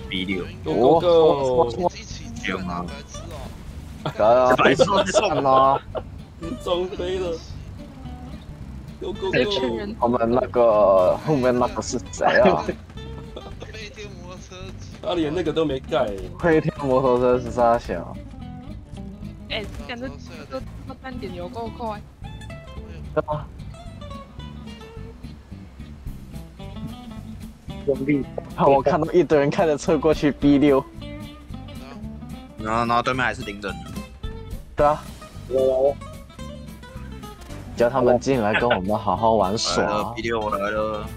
B6， Go Go Go！ 一起行啊， 白痴哦！ 白痴看啊！ 你中飞了！Go Go 这群人 Go！ 我们那个后面那个是谁啊？ 飞天摩托车， 他连那个都没盖， 飞天摩托车是啥小？ 哎，感觉这站点有够快。 对吧？ 兄弟， 我看到一堆人开着车过去 B6， 然后对面还是顶着你， 对啊， 我叫他们进来跟我们好好玩来了耍。 B6来了。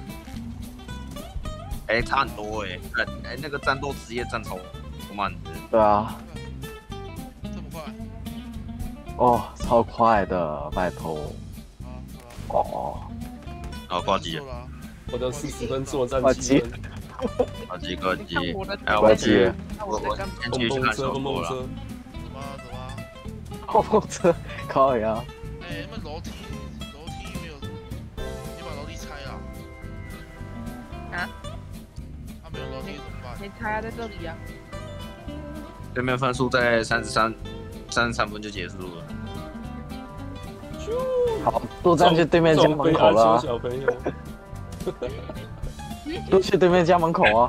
哎，差很多哎，那个战斗职业战超慢的， 对啊， 这么快？ 哦，超快的，拜托。 啊， 哦， 然后挂机， 我的40分作战挂机 7分， 挂机挂机， 看我的， 哎， 挂机看我在干嘛？ 先继续去看小蹦说了。 车， 走吧走吧。 碰碰车，靠呀！ 哎，那楼梯没有，你把楼梯拆了。 啊？ 他没有楼梯怎么办？ 没拆啊，在这里啊。 对面分数在33分就结束了。 好，都站去对面家门口了啊， 小朋友， 都去对面家门口啊。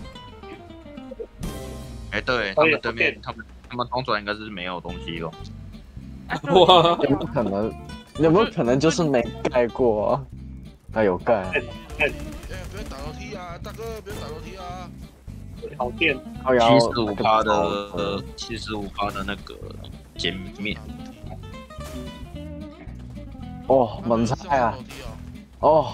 哎，对他们对面，他们中转应该是没有东西了。 哇！ 有没有可能？有没有可能就是没盖过啊？他有盖。 哎，不要打楼梯啊，大哥，不要打楼梯啊！ 好电， 靠呀 75%的75%的那个减面， 哦，猛菜啊！哦，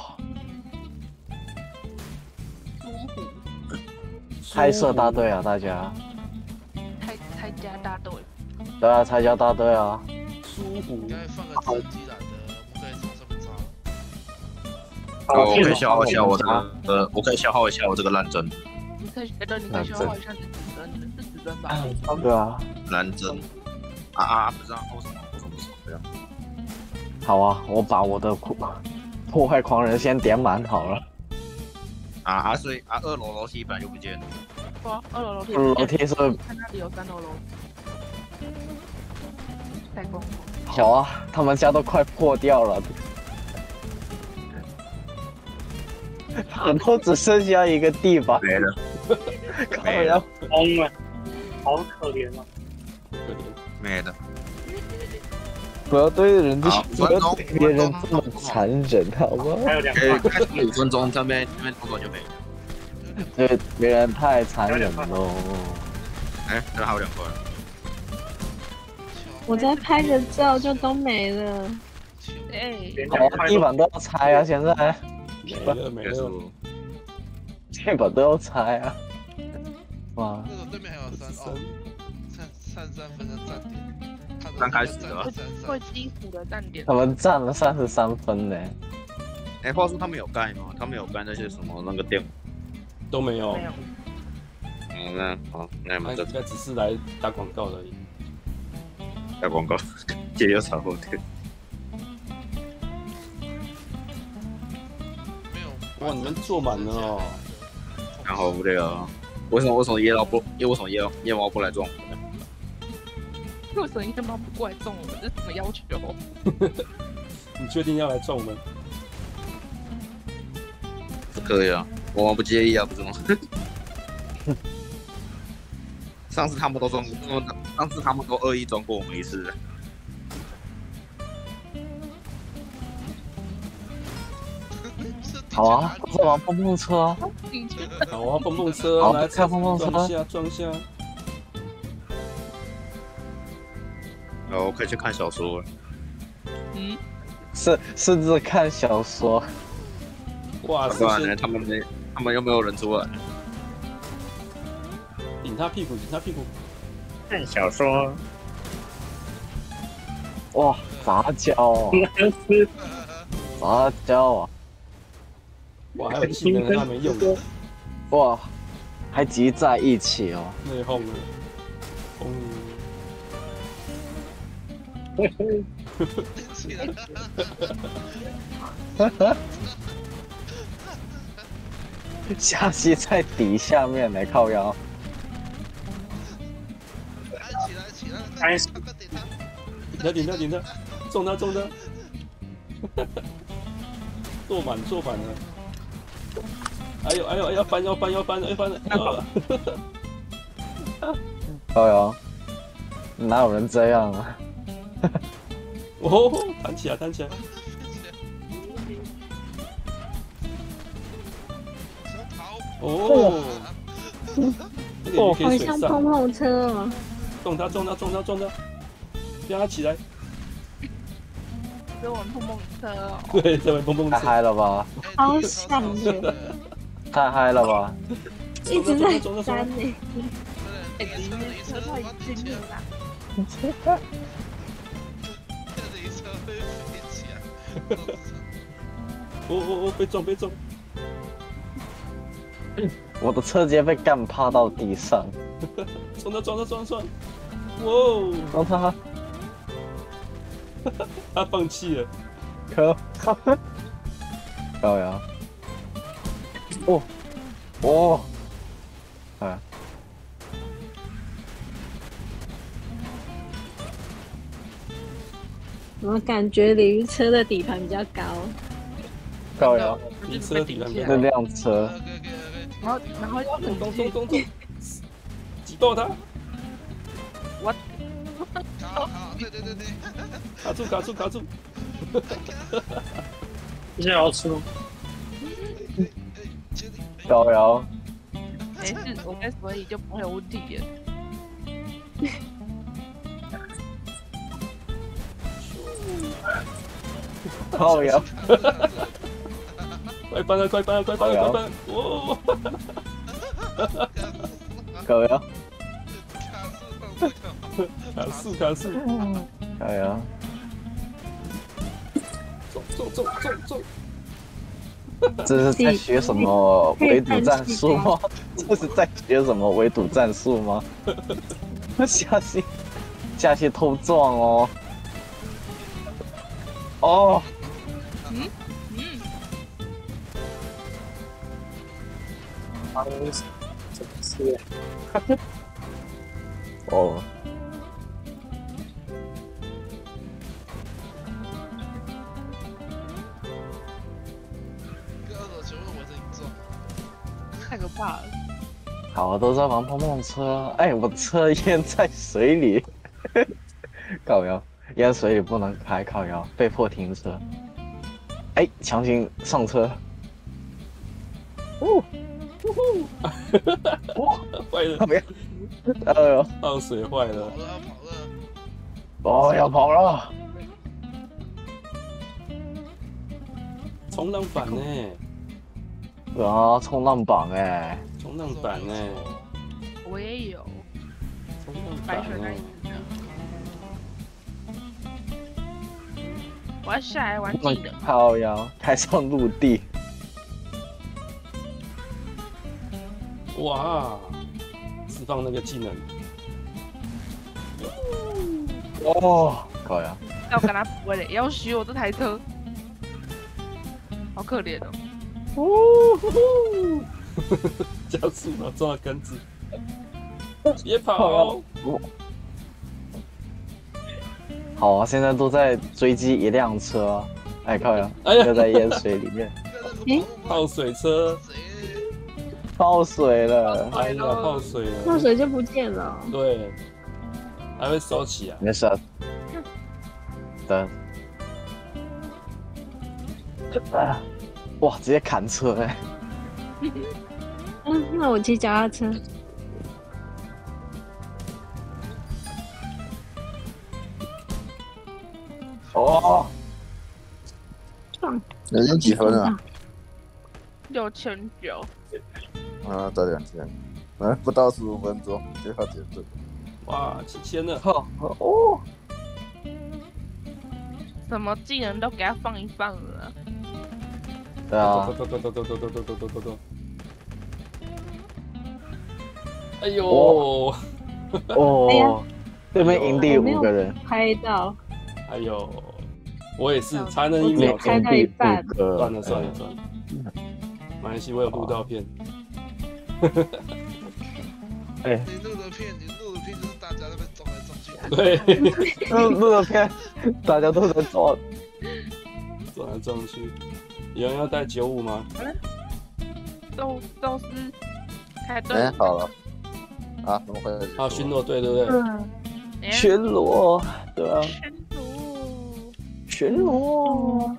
猜测大队啊，大家。 拆家大队。 对啊，猜家大队啊。 舒服应。该放个直升机来的，我们可以从上面插。 我可以消耗一下我的，我可以消耗一下我这个烂针， 你可以，对，你可以消耗一下子针，是子针吧？ 对啊， 蓝针。啊，不知道为什么这样。 好啊，我把我的破坏狂人先点满好了。 所以2楼楼梯本来就不见了。 哇，2楼楼梯。 楼梯是看那里有3楼楼。太公公。 好啊，他们家都快破掉了，然后只剩下一个地板， 没了， 靠呀！ 疯了，好可怜啊！ 没了。 不要对人家， 好不要对别人这么残忍，好吗？ 还有2 可以块， 开始5分钟，这边中转就没了。 对别人太残忍喽。 哎，这还有2块。 我在拍个照就都没了。 哎， 连好 2 啊， 块地板都要拆啊！现在没了。 地板都要拆啊！哇， 那个对面还有33分的站点， 刚开始的吧会基础的站点他。们占了33分呢。 哎，话说他们有盖吗？他们有盖那些什么那个电？ 都没有没，有。 那你们这那只是来打广告而已。 打广告，解忧炒后天。 没有。 哇，你们坐满了哦。 然后这个为什么夜猫不来撞我呢？ 为什么夜猫不过来撞我们？这是什么要求？ 你确定要来撞我们？ 可以啊，我们不介意啊，不是吗？上次他们都恶意撞过我们一次。 好啊，坐玩碰碰车啊！ 好啊，蹦蹦车， 好来开蹦蹦车撞一下。 我可以去看小说了。 嗯， 甚至看小说。 哇， 不然呢？他们又没有人出来。 顶他屁股，顶他屁股。 看小说， 哇，杂交啊，杂交啊！ 哇，还有技能还没用， 哇，还集在一起哦。 内讧了。 起来夏西在底下面呢，靠腰。 起来， 哎顶他，中他，坐满了。哎呦，要翻了！ 靠腰，哪有人这样啊？ 哦，弹起来！哦，那个鱼可好以水上， 像碰碰车哦。 撞他，让他起来。 跟玩碰碰车哦。 对，在玩碰碰太车。 嗨了吧！ 好想的， 太嗨了吧！ 一直在撞扇呢。 哎，你那车太近了啦。 哦，被撞！ 我的车直接被干趴到地上。 撞！哇哦！ 撞他！ 他放弃了。 高呀！哦！哎， 我感觉鲤鱼车的底盘比较高。 高呀！ 你车底盘这辆车， 然后要很冲，挤爆他！ 对， 卡住！ 这些好吃吗？ 高呀！ 没事，我跟所以就不会有问题了。 高呀！ 快搬了！哦！ 高呀！ 卡住！ 高呀！ 中！ 这是在学什么围堵战术吗？这是在学什么围堵战术吗？下西偷撞哦！哦！ 啊，怎么是？ 哦！ 太可怕了。 好，都在玩碰碰车。哎，我车淹在水里，靠腰，淹水里不能开，靠腰，被迫停车。哎，强行上车。 坏了！ 靠边！哎呦， 倒水坏了。 哦，要跑了！ 冲浪板呢？ 啊，冲浪板哎！ 冲浪板呢？ 我也有冲浪白水那板呢一？只。我要下来玩技能。 靠腰，开上陆地。 哇！释放那个技能。 哦，靠腰。 要跟他不会嘞，要许我这台车，好可怜哦。 加速了，撞到杆子。别跑！ 好啊，现在都在追击一辆车。哎，靠腰， 哎呀又在淹水里面， 泡水车！ 泡水了。 哎呀，泡水了。 那水就不见了。 对，还会收起啊。 没事啊。等。啊！哇，直接砍车哎！ 那我骑脚踏车。 哦， 撞！ 已经几分了？ 6900。 啊，才2000，不到15分钟就要结束。 哇，7000了！ 靠！哦， 什么技能都给他放一放了。 对啊， 走！哎呦！ 哦哎呀哦，对面营地5个人， 拍到， 哎呦，我也是差那1秒钟， 开到一半个算了。 马来西亚我有录到片。 哎， 你录的片就是大家在那边撞来撞去。 对， 录的片，大家都在撞。 撞来撞去。有人要带95吗？ 宙斯开哎， 灯， 好了。啊，怎么回事？ 啊，巡逻队对不对？ 巡逻，对啊， 巡逻， 巡逻。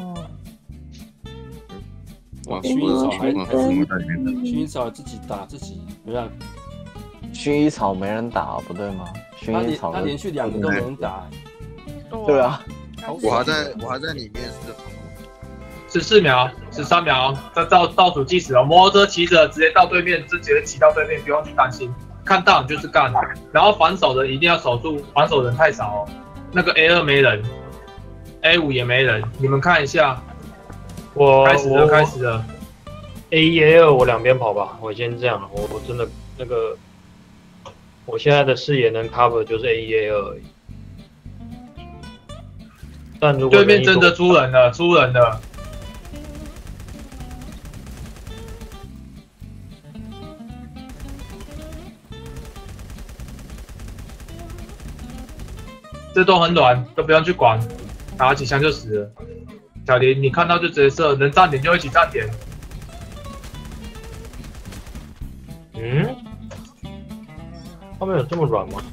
哇， 薰衣草还怎么在里面的？ 薰衣草自己打自己，没办法。 薰衣草没人打，不对吗？薰衣草他连续2个都没人打。 对啊， 我还在里面 14秒、13秒，这倒数计时哦。摩托车骑着直接到对面，直接骑到对面，不用去担心。看到你就是干，然后防守的一定要守住，防守人太少哦。那个 A2 没人 ，A5 也没人，你们看一下。开始了。 A1、A2 我两边跑吧，我先这样，我真的那个，我现在的视野能 cover 就是 A1、A2 而已。但如果对面真的出人了，这都很软，都不用去管，打几枪就死了。小林，你看到就直接射，能站点就一起站点。 嗯，他们有这么软吗？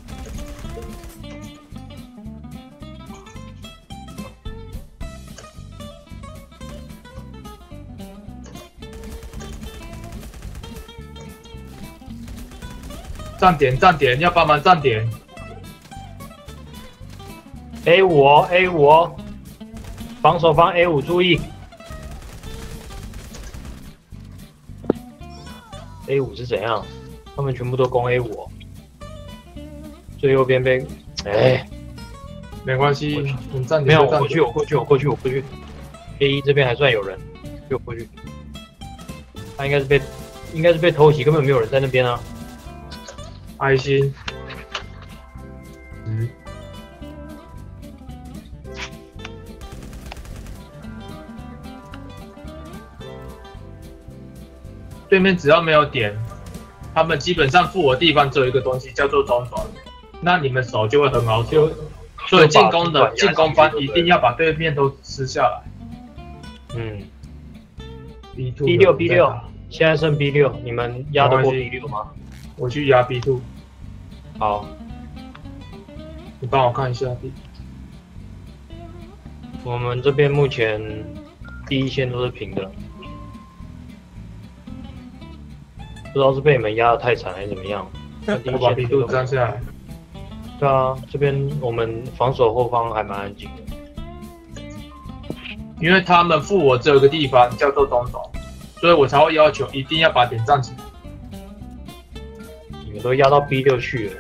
站点，要帮忙站点。 A5哦 ，A5哦，防守方 A5 注意。A5 是怎样？他们全部都攻 A5 哦。最右边被，哎， 没关系，你站没有， 点就站我过去。A1 这边还算有人，就过去。他应该是被偷袭，根本没有人在那边啊。 爱心。对面只要没有点，他们基本上附我地方只有一个东西叫做中转，那你们守就会很好守。所以进攻方一定要把对面都吃下来。 嗯 B6， 现在剩 B6，你们压得过 B6 吗？ 我去压 B2。 好， 你帮我看一下 B。 我们这边目前第一线都是平的，不知道是被你们压得太惨还是怎么样。 我把 B2 站下来。 对啊，这边我们防守后方还蛮安静的， 因为他们附我只有一个地方叫做中转，所以我才会要求一定要把点站起来。 你们都压到 B6 去了。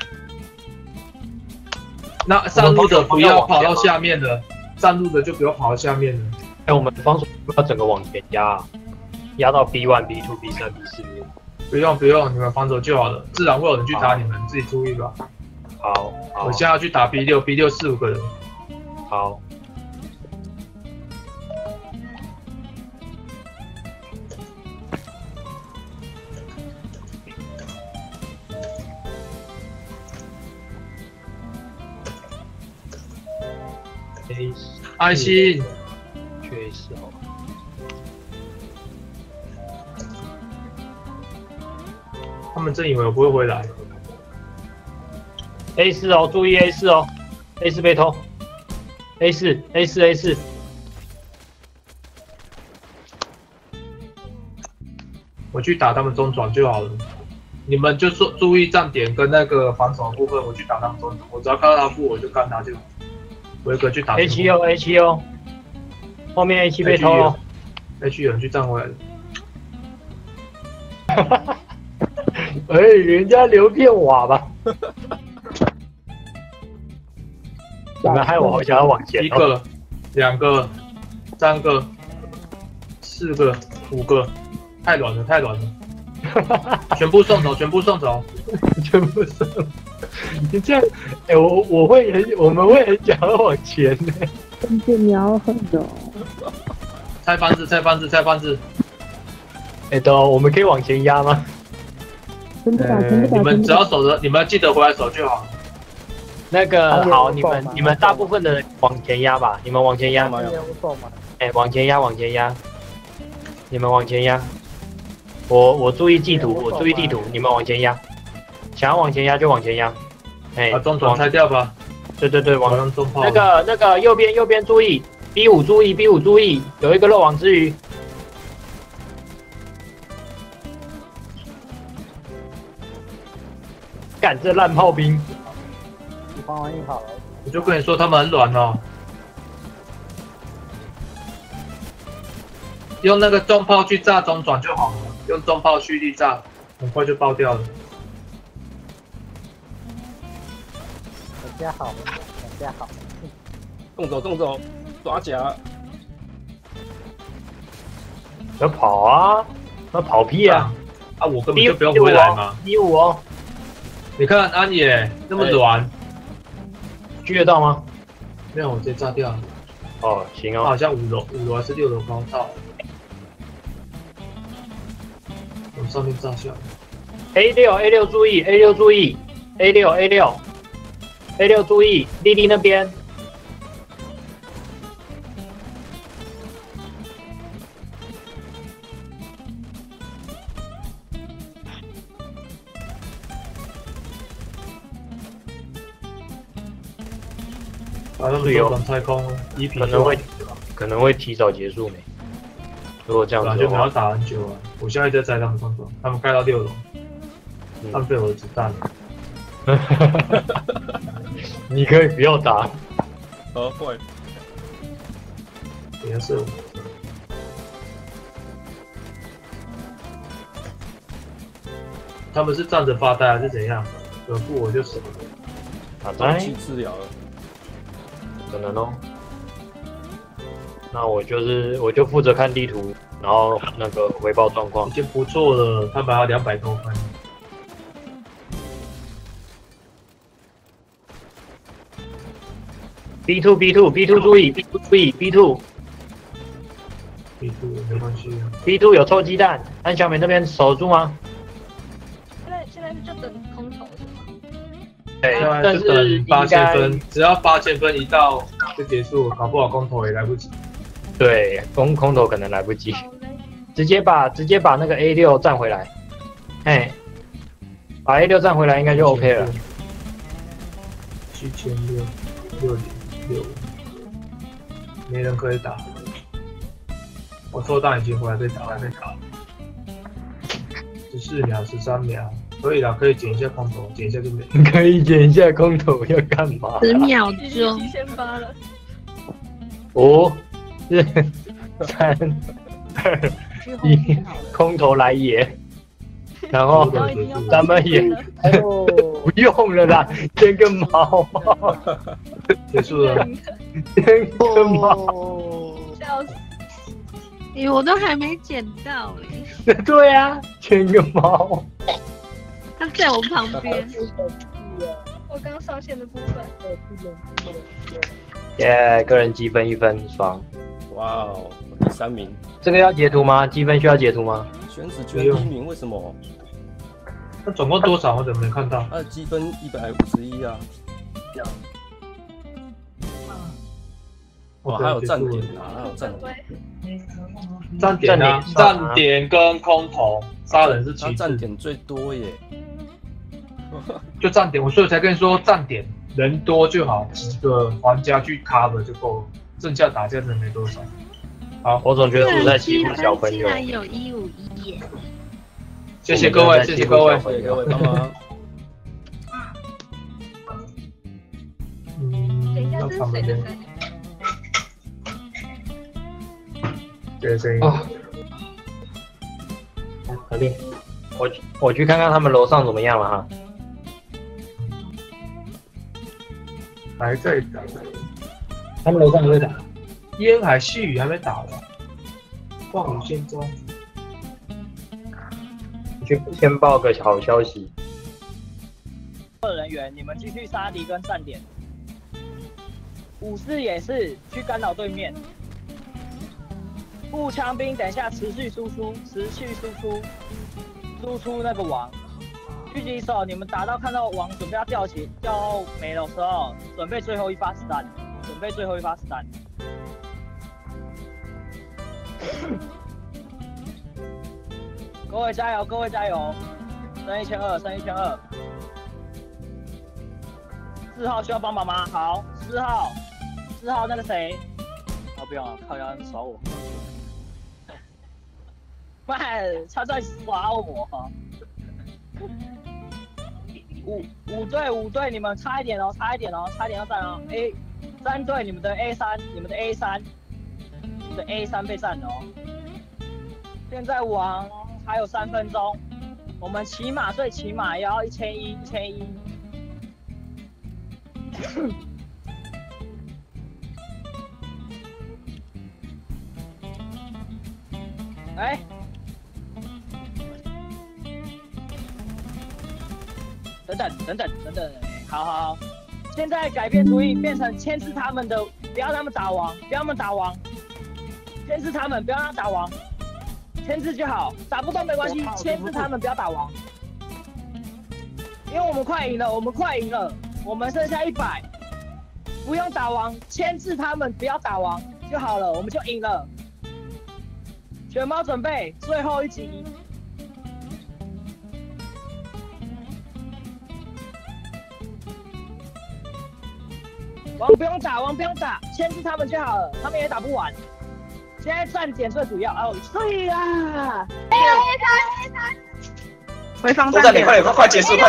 那上路的不要跑到下面了，上路的就不要跑到下面了。 哎，我们防守要整个往前压，压到 B1、B2、B3、B4。 不用，你们防守就好了，自然会有人去打你们，自己注意吧。 好， 我现在要去打 B6 4、5个人。 好。 爱心， 确实哦。 他们真以为我不会回来。 A4哦，注意 A4哦 ，A4 被偷。A4， 我去打他们中转就好了。你们就说注意站点跟那个防守的部分，我去打他们中转。我只要看到他负，我就干他就好。我一个去打。 A7哦，后面 A7 被偷了。 H 有人去站回来了。 哎，人家留片瓦吧。你们害我好想要往前。 1个、2个、3个、4个、5个，太软了。全部送走。 你这样，哎，我们会很想要往前呢。 真的你要很的。 拆房子。 我们可以往前压吗？ 真不了，真不了， 你们只要守着，你们记得回来守就好。 那个好，你们大部分的人往前压吧，你们往前压。往前压，往前压。你们往前压。我注意地图，我注意地图，你们往前压。想要往前压就往前压。 把中船拆掉吧。 对， 往中炮。 那个右边注意 ，B5 注意 ，B5 注意，有一个漏网之鱼。干这烂炮兵！ 你帮完印好了。 我就跟你说他们很软哦。用那个重炮去炸中转就好了，用重炮蓄力炸，很快就爆掉了。 我家好，我家好。 动走，抓甲。 要跑啊！那跑屁啊！ 我根本就不用回来嘛。 B5哦。 你看安野那么软， 狙得到吗？ 没有，我直接炸掉了。 哦，行哦。 好像5楼还是6楼高到。往上面炸下。 A6注意 ，A6 注意 ，A6 注意，莉莉那边。 把他们中转拆空， 可能会提早结束没？如果这样子就没有打很久啊！我现在在拆他们中转，他们盖到6楼，浪费我的子弹了。 你可以不要打。 会。 别射我。他们是站着发呆还是怎样？惹不我就死了。 中气治疗了。 可能哦。那我就负责看地图，然后那个回报状况。 已经不错了，他们还要200多分。 B2 注意 B2 没关系。 B2 有臭鸡蛋，安小美那边守住吗？ 现在就等空投是吗？ 对， 但是等8000分，只要8000分一到就结束了，搞不好空投也来不及。 对，空投可能来不及，直接把那个 A6 站回来，把 A6 站回来应该就 OK 了。 7666，没人可以打。我抽弹已经回来被打，14秒13秒，可以了，可以捡一下空投，捡一下就没。 可以捡一下空投要干嘛 ？10秒钟。 先发了。 5、4、3、2、1，空投来也。然后咱们也不用了啦，添个毛， 结束了， 添个毛， 笑死！ 我都还没捡到嘞。 对啊，添个毛， 他在我旁边。 我刚上线的部分。 耶，个人积分1分，爽！ 哇哦，第3名。 这个要截图吗？积分需要截图吗？ 选址居然第1名，为什么？ 那总共多少？我怎么没看到？ 他的积分151啊！哇，还有站点啊，还有站点。 站点跟空投杀人是其次， 站点最多耶。 就站点，所以才跟你说站点人多就好，几个玩家去 cover 就够了，剩下打架真的没多少。好， 我总觉得是在欺负小朋友。 竟然有151耶！ 谢谢各位，谢谢各位， 谢谢各位帮忙。 等一下，这是谁的声音？ 这个声音。 合力，我去看看他们楼上怎么样了哈。 还在打， 他们楼上还在打。 烟海细雨还没打完，望雨仙踪。 先报个好消息。 人员，你们继续杀敌跟站点。54也是去干扰对面。 步枪兵，等一下持续输出，输出那个王。狙击手，你们打到看到王准备要掉没的时候，准备最后一发子弹，各位加油，剩1200，剩1200。4号需要帮忙吗？好，4号那个谁？哦，不用了，靠腰耍我。妈，他在耍我。五队，你们差一点哦，差一点要占哦。3队，你们的 A3 被占了哦。现在王还有3分钟，我们最起码也要1100。哎。等等，好，现在改变主意，变成牵制他们的，不要让他们打王，牵制他们，不要让他打王，牵制就好，打不动没关系，牵制他们，不要打王，因为我们快赢了，我们剩下100，不用打王，牵制他们，不要打王就好了，我们就赢了。犬猫准备最后一击。王不用打，牵制他们就好了，他们也打不完。现在站点最主要哦，对啦。 回防站点，快结束了！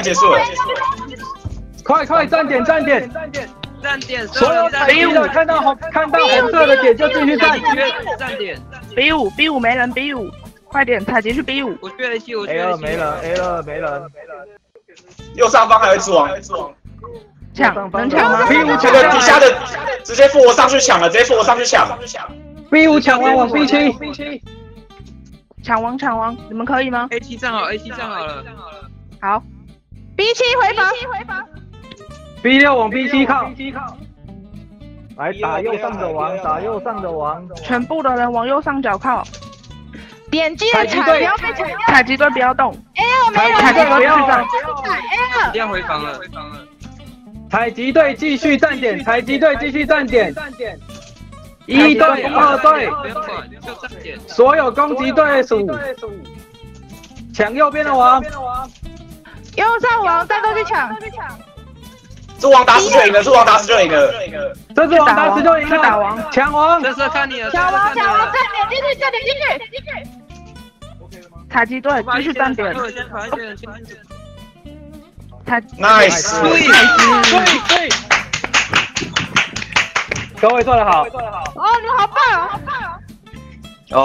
快站点！所有B5看到红色的点就继续站点。 B5没人 ，B5 快点采集去 B5。 我去 A2没人。 右上方还有一只王。 能抢吗？ 这个底下的直接复活上去抢了 ，B5 抢完往 B7， 抢王，你们可以吗 ？A7 站好了。 好 ，B7 回防。 B6 往 B7 靠。来打右上的王， 全部的人往右上角靠。点击的踩不要被踩掉，采集队不要动。A2没人，采集队不要动。 一定要回防了。 采集队继续站点。1队、2队，所有攻击队属抢右边的王， 右上王，大家去抢。 这王打死就赢了，这王打死就赢了， 打王，抢王， 这是看你了， 抢王，站点进去。采集队继续站点。 Nice， 对，各位做得好。 哦，你们好棒哦，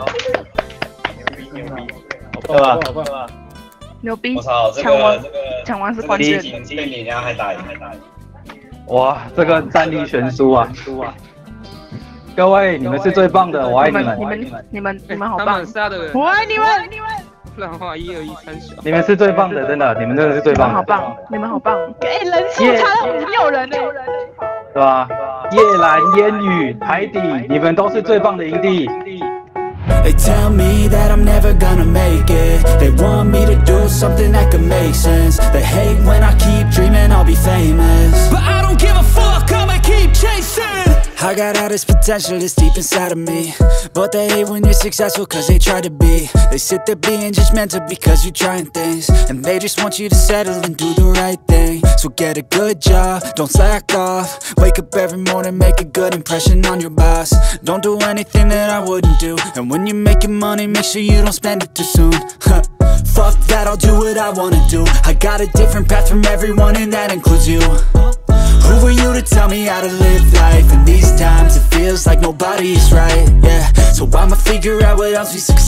对吧？ 牛逼！ 我操， 抢完是关键。 比你家还大赢。 哇，这个战力悬殊啊！各位，你们是最棒的，我爱你们。 你们好棒！ 我爱你们。 浪花1、2、1、3小。 你们是最棒的，真的，你们真的是最棒的。 你们好棒！人数差到56人呢， 对吧？夜蓝、烟雨、海底，你们都是最棒的营地。 They tell me that I'm never gonna make it. They want me to do something that could make sense. They hate when I keep dreaming I'll be famous, but I don't give a fuck, I'ma keep chasing. I got all this potential that's deep inside of me, but they hate when you're successful cause they try to be. They sit there being judgmental because you're trying things, and they just want you to settle and do the right thing. So get a good job, don't slack off. Wake up every morning, make a good impression on your boss. Don't do anything that I wouldn't do, and when you're making money, make sure you don't spend it too soon. Fuck that, I'll do what I wanna do. I got a different path from everyone and that includes you. Who are you to tell me how to live life? In these times it feels like nobody is right, yeah. So I'ma figure out what else we succeed.